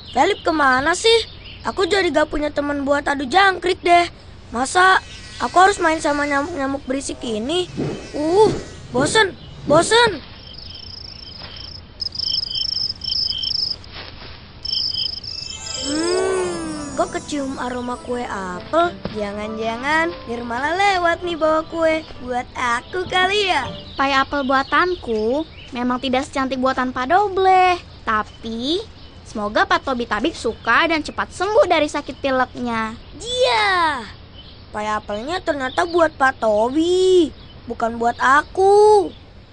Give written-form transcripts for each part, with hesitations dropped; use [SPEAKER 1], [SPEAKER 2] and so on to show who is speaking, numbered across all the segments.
[SPEAKER 1] Felip kemana sih? Aku jadi gak punya teman buat adu jangkrik deh. Masa aku harus main sama nyamuk-nyamuk berisik ini? Bosen, bosen. Kok kecium aroma kue apel? Jangan-jangan Nirmala lewat nih bawa kue buat aku kali ya?
[SPEAKER 2] Pai apel buatanku memang tidak secantik buatan Pak Doble. Tapi semoga Pak Tobi Tabib suka dan cepat sembuh dari sakit pileknya.
[SPEAKER 1] Dia. Pai apelnya ternyata buat Pak Tobi, bukan buat aku.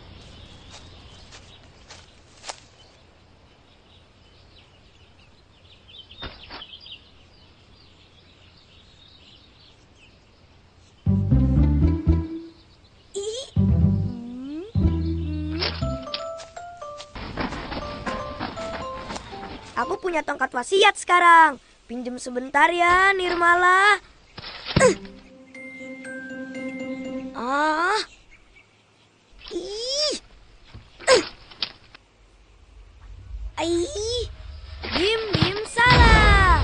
[SPEAKER 1] Aku punya tongkat wasiat sekarang. Pinjem sebentar ya, Nirmala. Bim salah.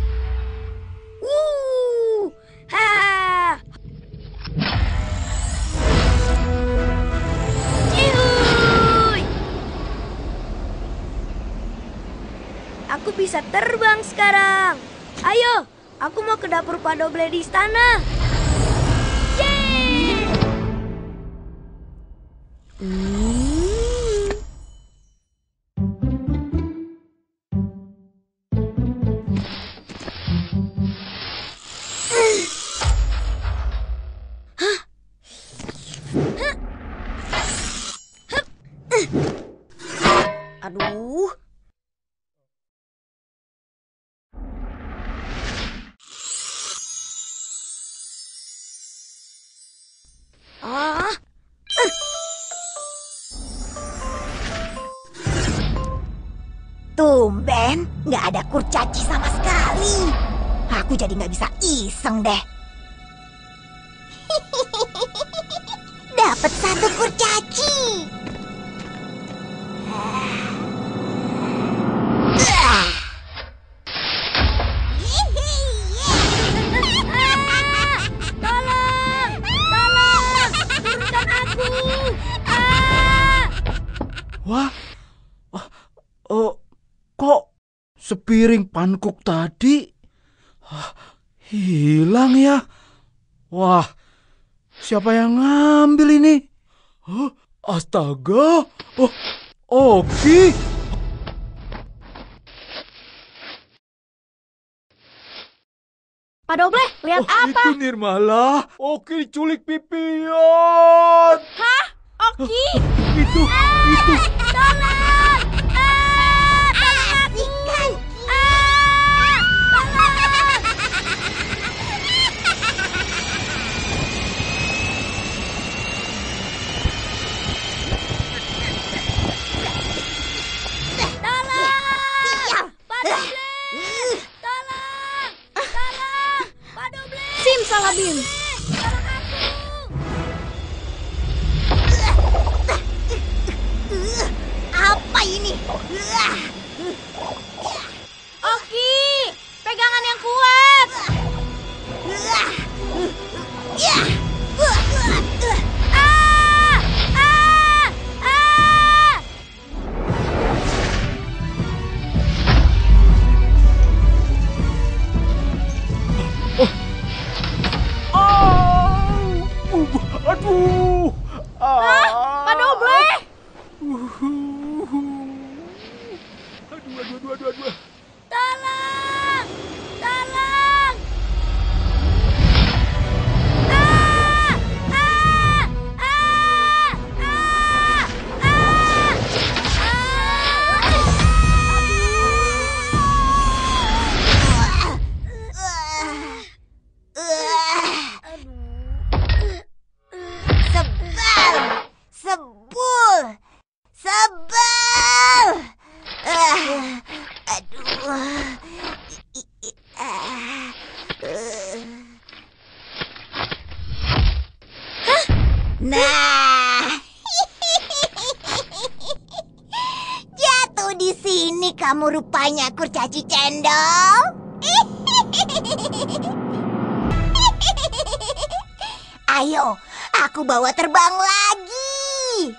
[SPEAKER 1] Ha. Cihuy. Aku bisa terbang sekarang. Ayo, aku mau ke dapur Pak Doble di istana. Yeay! Aduh.
[SPEAKER 3] Tumben, nggak ada kurcaci sama sekali. Aku jadi nggak bisa iseng deh. Dapat satu kurcaci.
[SPEAKER 1] Turunkan aku.
[SPEAKER 4] Wah, kok sepiring pankuk tadi hilang ya? Wah, siapa yang ngambil ini? Astaga, Oki.
[SPEAKER 2] Pak Doble, lihat apa?
[SPEAKER 4] Itu Nirmala. Oki diculik pipion.
[SPEAKER 2] Hah? Oki?
[SPEAKER 4] Itu.
[SPEAKER 1] Tolong! Tolong aku! Tolong! Pak Doble! Tolong! Pak Doble!
[SPEAKER 2] Simsalabim.
[SPEAKER 1] Tolong aku!
[SPEAKER 3] Apa ini?
[SPEAKER 2] Oki, pegangan yang kuat.
[SPEAKER 4] Aduh.
[SPEAKER 2] Pak Doble.
[SPEAKER 4] Aduh.
[SPEAKER 1] Tolong! Tolong!
[SPEAKER 3] Sebel! Aduh. Ini kamu rupanya kurcaci cendol. Ayo, aku bawa terbang lagi.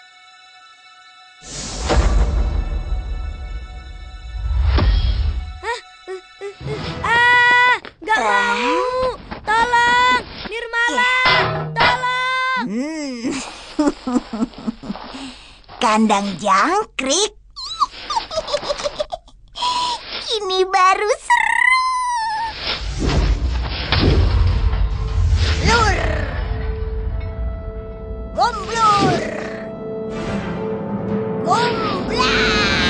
[SPEAKER 1] Gak mau. Tolong, Nirmala, tolong.
[SPEAKER 3] Kandang jangkrik. Ini baru seru. Lur. Gomblur. Gomblang.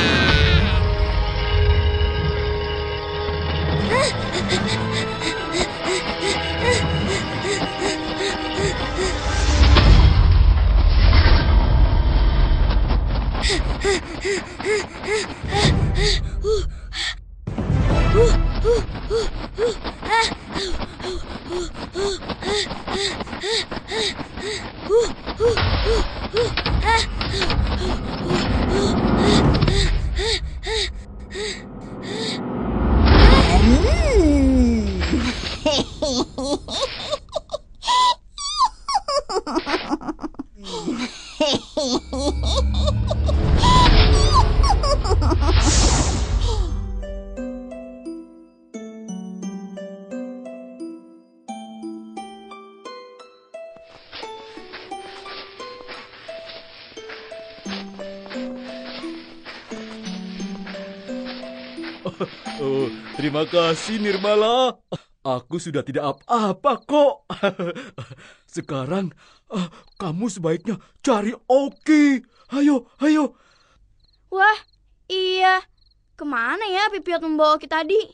[SPEAKER 4] Oh, terima kasih Nirmala. Aku sudah tidak apa-apa kok. Sekarang kamu sebaiknya cari Oki. Ayo, ayo.
[SPEAKER 2] Wah, iya. Kemana ya Pipiot membawa kita tadi?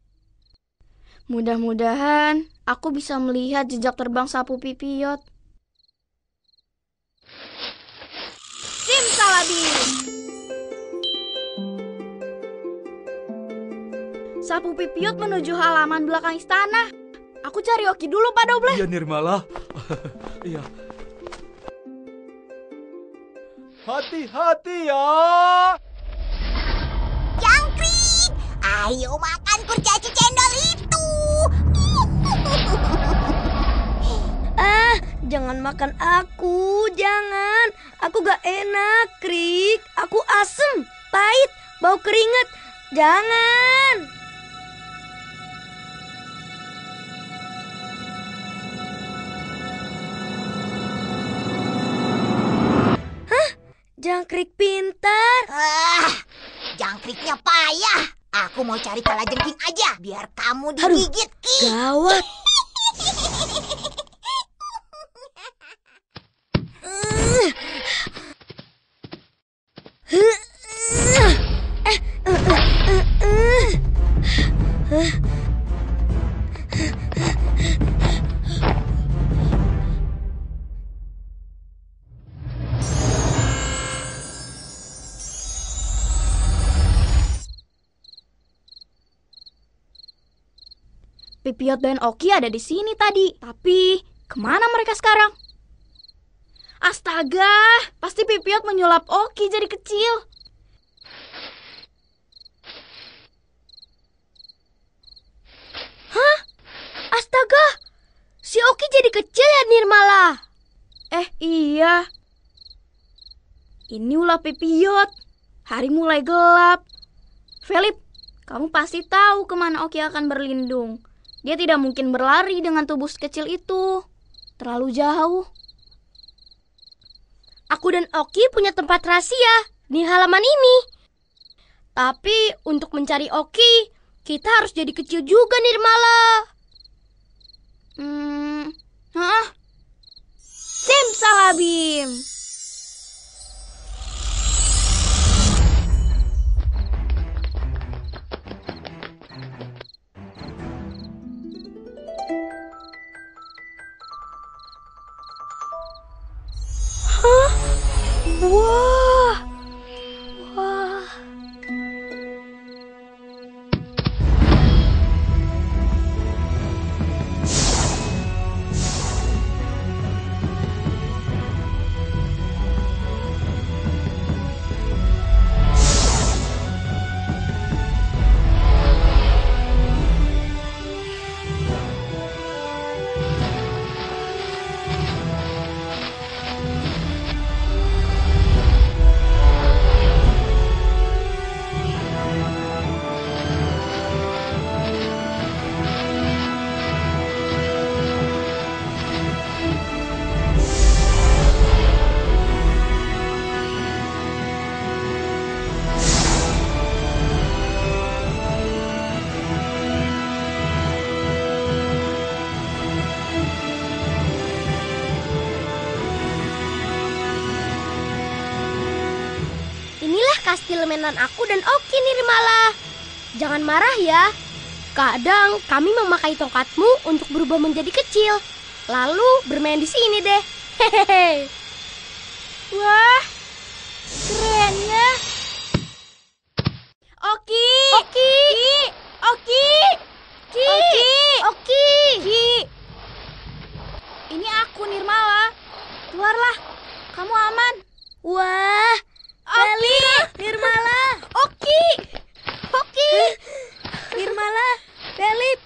[SPEAKER 2] Mudah-mudahan aku bisa melihat jejak terbang sapu Pipiot. Simsalabim! Sapu Pipiot menuju halaman belakang istana. Aku cari Oki dulu, Pak Doble.
[SPEAKER 4] Iya, Nirmala. Iya. Hati-hati ya.
[SPEAKER 3] Jangkrik, ayo makan kurcaci cendol itu.
[SPEAKER 1] Jangan makan aku, jangan. Aku gak enak, Krik. Aku asem, pahit, bau keringat. Jangan. Jangkrik pintar.
[SPEAKER 3] Jangkriknya payah. Aku mau cari kalajengking aja, biar kamu digigit.
[SPEAKER 1] Gawat.
[SPEAKER 2] Pipiot dan Oki ada di sini tadi. Tapi, kemana mereka sekarang? Astaga, pasti Pipiot menyulap Oki jadi kecil.
[SPEAKER 1] Hah? Astaga, si Oki jadi kecil ya, Nirmala?
[SPEAKER 2] Iya. Ini ulah Pipiot. Hari mulai gelap. Felip, kamu pasti tahu kemana Oki akan berlindung. Dia tidak mungkin berlari dengan tubuh sekecil itu. Terlalu jauh.
[SPEAKER 1] Aku dan Oki punya tempat rahasia di halaman ini. Tapi untuk mencari Oki, kita harus jadi kecil juga, Nirmala.
[SPEAKER 2] Simsalabim.
[SPEAKER 1] Wah. Wah.
[SPEAKER 5] elemenan aku dan Oki Nirmala. Jangan marah ya. Kadang kami memakai tongkatmu untuk berubah menjadi kecil, lalu bermain di sini deh. Hehehe.
[SPEAKER 2] Wah, keren ya. Oki!
[SPEAKER 5] Oki!
[SPEAKER 2] Oki! Ki!
[SPEAKER 5] Oki!
[SPEAKER 2] Ki! Ini aku Nirmala. Keluarlah, kamu aman.
[SPEAKER 1] Wah, Feli, Nirmala,
[SPEAKER 2] Oki! Oki!
[SPEAKER 1] Nirmala, Felip.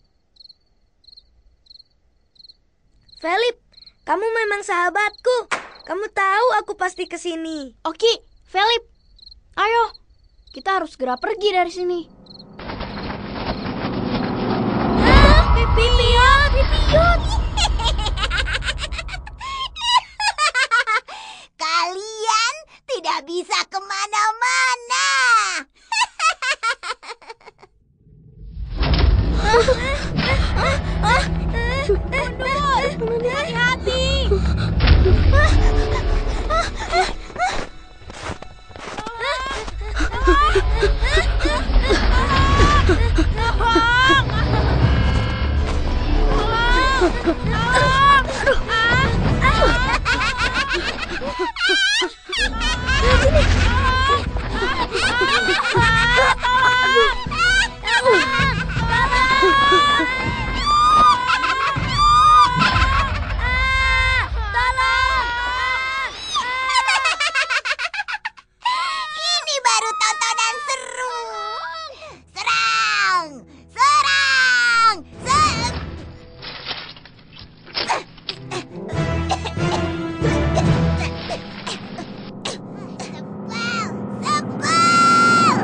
[SPEAKER 1] Felip, kamu memang sahabatku. Kamu tahu aku pasti kesini.
[SPEAKER 2] Oki, Felip, ayo, kita harus segera pergi dari sini.
[SPEAKER 3] Pipiut, Pipiut. Kalian tidak bisa kemana-mana.
[SPEAKER 2] Mundur, hati-hati.
[SPEAKER 3] Ini baru tontonan seru. Serang! Serang! Sebel! Sebel!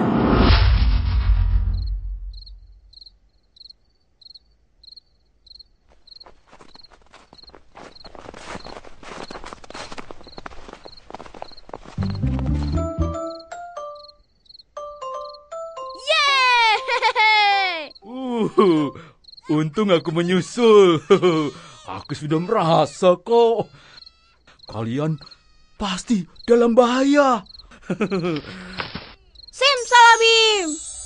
[SPEAKER 4] Untung aku menyusul. Aku sudah merasa kok. Kalian pasti dalam bahaya.
[SPEAKER 2] Simsalabim.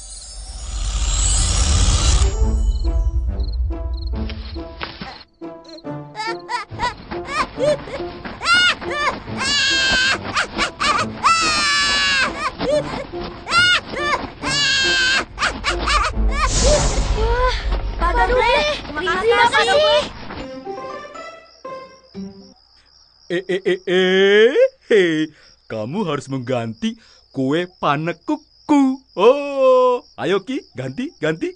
[SPEAKER 1] Pak Doble, terima kasih.
[SPEAKER 4] Kamu harus mengganti kue panekukku. Oh, ayo Ki, ganti.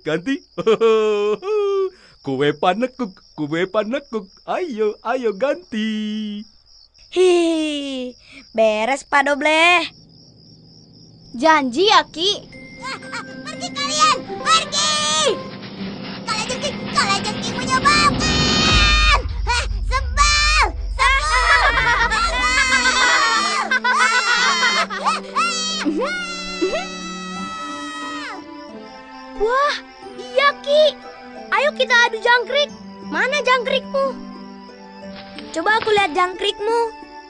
[SPEAKER 4] Kue panekuk. Ayo ganti.
[SPEAKER 1] Hi, beres Pak Doble.
[SPEAKER 2] Janji ya, Ki.
[SPEAKER 3] Pergi kalian! Pergi! Kalajengking menyebalkan! Sebel!
[SPEAKER 5] Wah, iya Ki. Ayo kita adu jangkrik. Mana jangkrikmu?
[SPEAKER 1] Coba aku lihat jangkrikmu.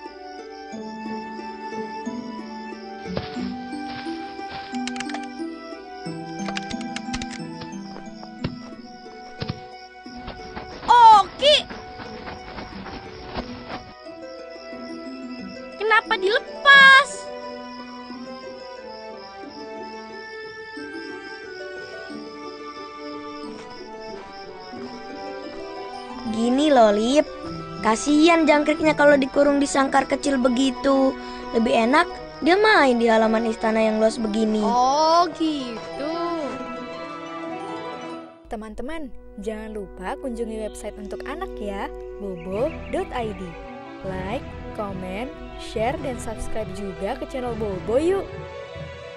[SPEAKER 5] Oki. Kenapa dilepas?
[SPEAKER 1] Gini loh, Lip. Kasihan jangkriknya kalau dikurung di sangkar kecil begitu. Lebih enak dia main di halaman istana yang luas begini.
[SPEAKER 5] Oh, gitu.
[SPEAKER 6] Teman-teman, jangan lupa kunjungi website untuk anak ya, bobo.id. Like, comment, share, dan subscribe juga ke channel Bobo yuk!